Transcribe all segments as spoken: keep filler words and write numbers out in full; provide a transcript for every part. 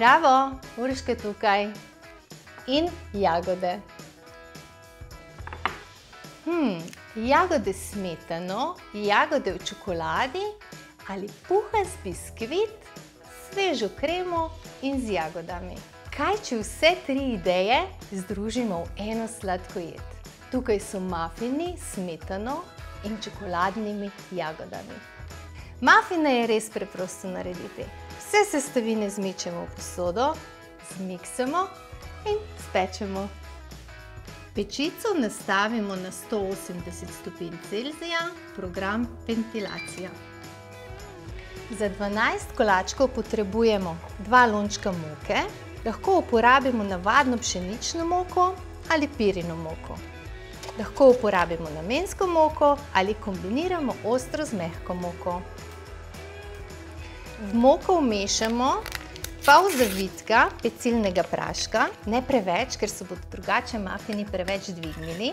Zdravo, Urška tukaj. In jagode. Hmm, jagode s smetano, jagode v čokoladi ali puhast biskvit, svežo kremo in z jagodami. Kaj, če vse tri ideje združimo v eno sladkojed? Tukaj so mafini s smetano in čokoladnimi jagodami. Mafine je res preprosto narediti. Vse sestavine zmečemo v posodo, zmiksamo in spečemo. Pečico nastavimo na sto osemdeset stopinj Celzija, program ventilacija. Za dvanajst kolačkov potrebujemo dva lončka moke, lahko uporabimo navadno pšenično moko ali pirino moko. Lahko uporabimo namensko moko ali kombiniramo ostro z mehko moko. V moko vmešamo pol zavitka pecilnega praška, ne preveč, ker se bodo drugače mafini preveč dvignili.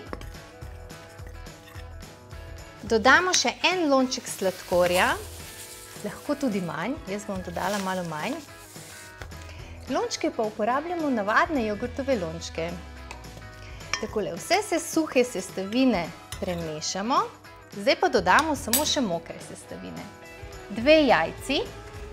Dodamo še en lonček sladkorja, lahko tudi manj, jaz bom dodala malo manj. Lončke pa uporabljamo navadne jogurtove lončke. Takole, vse se suhe sestavine premešamo, zdaj pa dodamo samo še mokre sestavine. Dve jajci.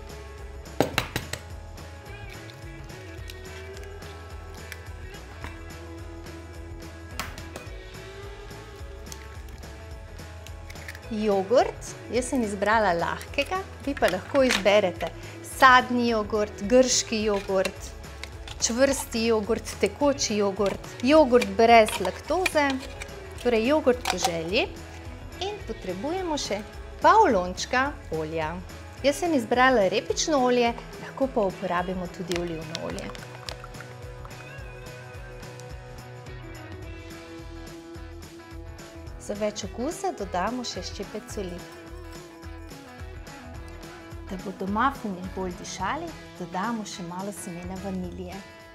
Jogurt, jaz sem izbrala lahkega, vi pa lahko izberete sadni jogurt, grški jogurt, čvrsti jogurt, tekoči jogurt, jogurt brez laktoze, torej jogurt po želji. In potrebujemo še pol lončka olja. Jaz sem izbrala repično olje, lahko pa uporabimo tudi olivno olje. Za več okusa dodamo še ščepec soli. Da bodo mafini bolj dišali, dodamo še malo semena vanilije.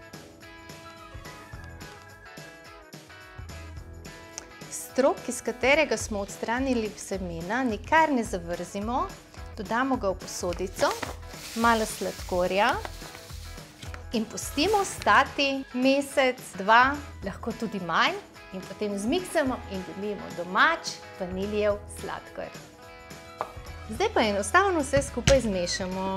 Strok, iz katerega smo odstranili semena, nikar ne zavrzimo, dodamo ga v posodico, malo sladkorja in pustimo stati mesec, dva, lahko tudi manj. In potem zmiksamo in dobimo domač vaniljev sladkor. Zdaj pa enostavno vse skupaj zmešamo.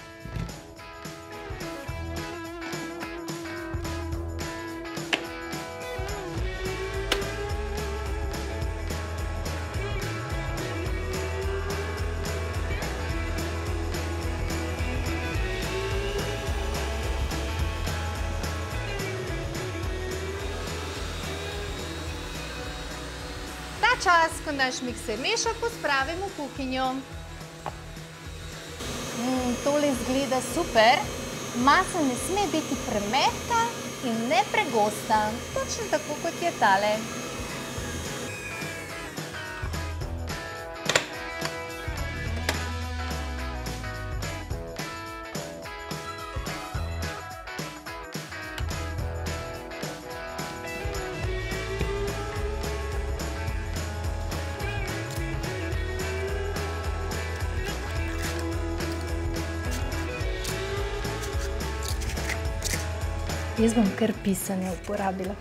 Čas, ko naš mikser meša, pospravimo v kuhinjo. Mm, tole izgleda super. Masa ne sme biti premehka in ne pregosta, točno tako kot je tale. Jaz bom kar pisanje uporabila.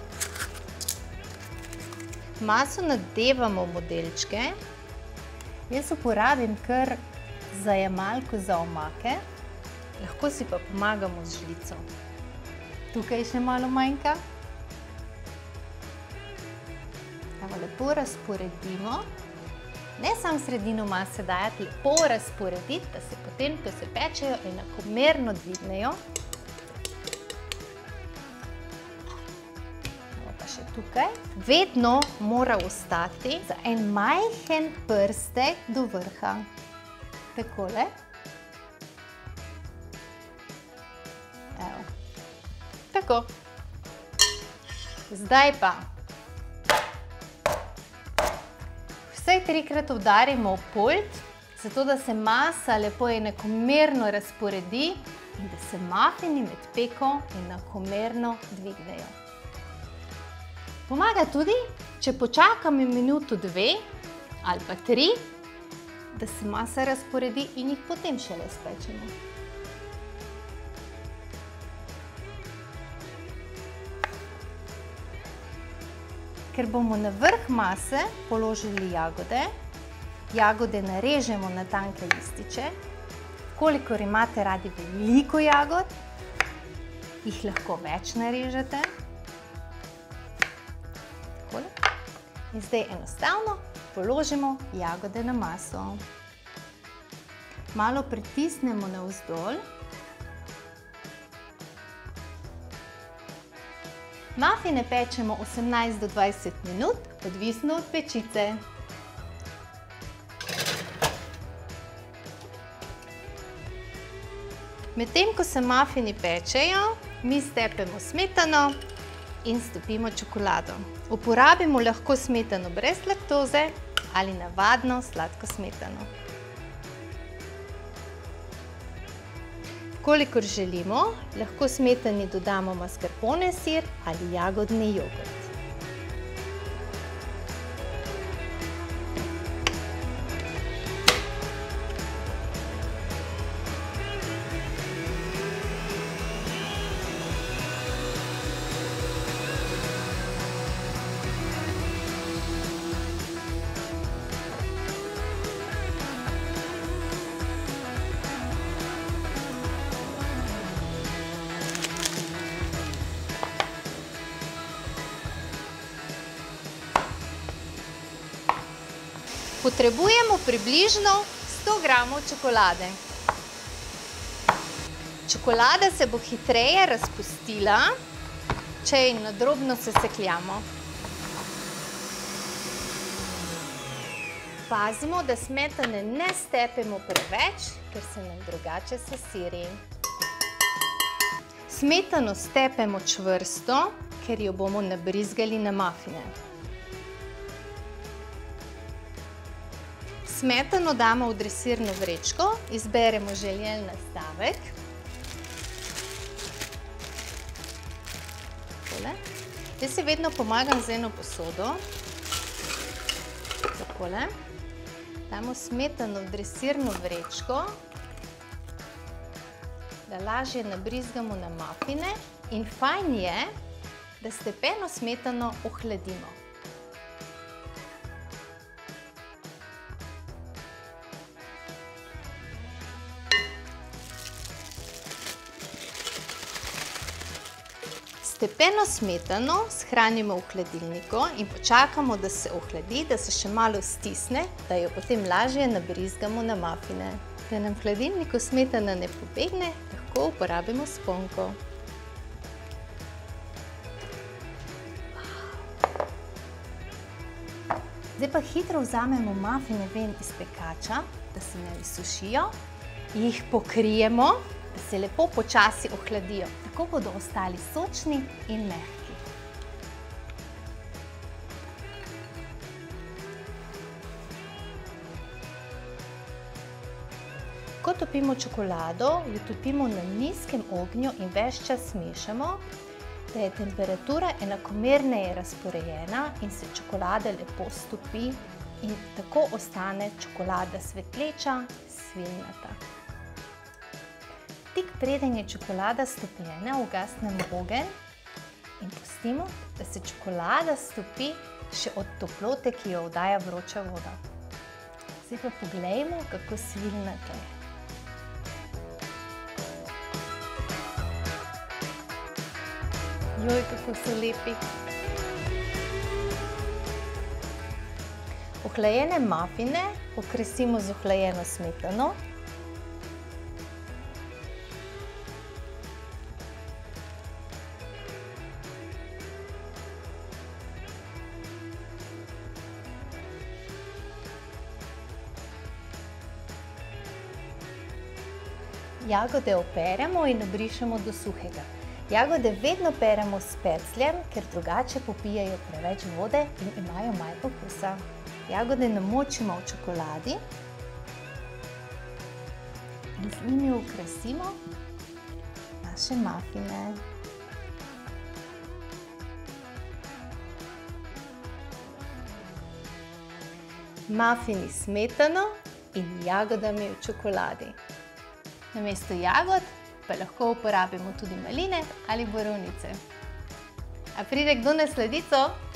Maso nadevamo v modelčke. Jaz uporabim kar zajemalko za omake. Lahko si pa pomagamo z žlico. Tukaj še malo manjka. Evo, lepo razporedimo. Ne samo sredino mase dajati, lepo razporediti, da se potem, ko se pečejo, enakomerno dvignejo. Tukaj. Vedno mora ostati za en majhen prstek do vrha. Takole. Evo. Tako. Zdaj pa vse trikrat udarimo v pult, zato da se masa lepo enakomerno razporedi in da se mafini med peko enakomerno dvignejo. Pomaga tudi, če počakamo minuto dve ali pa tri, da se masa razporedi in jih potem šele spečemo. ker bomo na vrh mase položili jagode. Jagode narežemo na tanke lističe. Kolikor imate radi veliko jagod, jih lahko več narežete. Takole. In zdaj enostavno položimo jagode na maso. Malo pritisnemo navzdol. Mafine pečemo osemnajst do dvajset minut, odvisno od pečice. Medtem ko se mafini pečejo, mi stepemo smetano in stopimo čokolado. Uporabimo lahko smetano brez laktoze ali navadno sladko smetano. Kolikor želimo, lahko smetani dodamo mascarpone sir ali jagodni jogurt. Potrebujemo približno sto gramov čokolade. Čokolada se bo hitreje razpustila, če jo na drobno sesekljamo. Pazimo, da smetane ne stepemo preveč, ker se nam drugače sesiri. Smetano stepemo čvrsto, ker jo bomo nabrizgali na mafine. Smetano damo v dresirno vrečko, izberemo željen nastavek. Takole. Jaz si vedno pomagam z eno posodo. Takole. Damo smetano v dresirno vrečko, da lažje nabrizgamo na mafine. In fajn je, da stepeno smetano ohladimo. Stepeno smetano shranimo v hladilniku in počakamo, da se ohladi, da se še malo stisne, da jo potem lažje nabrizgamo na mafine. Da nam v hladilniku smetana ne pobegne, lahko uporabimo sponko. Zdaj pa hitro vzamemo mafine ven iz pekača, da se ne izsušijo, jih pokrijemo, da se lepo počasi ohladijo. Tako bodo ostali sočni in mehki. Ko topimo čokolado, jo topimo na nizkem ognju in ves čas mešamo, da je temperatura enakomerneje razporejena in se čokolada lepo stopi in tako ostane čokolada svetleča, svilnata. Tik preden je čokolada stopljena, ugasnemo ogenj in pustimo, da se čokolada stopi še od toplote, ki jo vdaja vroča voda. Zdaj pa poglejmo, kako svilnata je. Joj, kako so lepi. Ohlajene mafine okrasimo z ohlajeno smetano. Jagode operemo in obrišemo do suhega. Jagode vedno peremo s pecljem, ker drugače popijajo preveč vode in imajo manj okusa. Jagode namočimo v čokoladi in z njimi okrasimo naše mafine. Mafini s smetano in jagodami v čokoladi. Namesto jagod pa lahko uporabimo tudi maline ali borovnice. A pride kdo na sladico?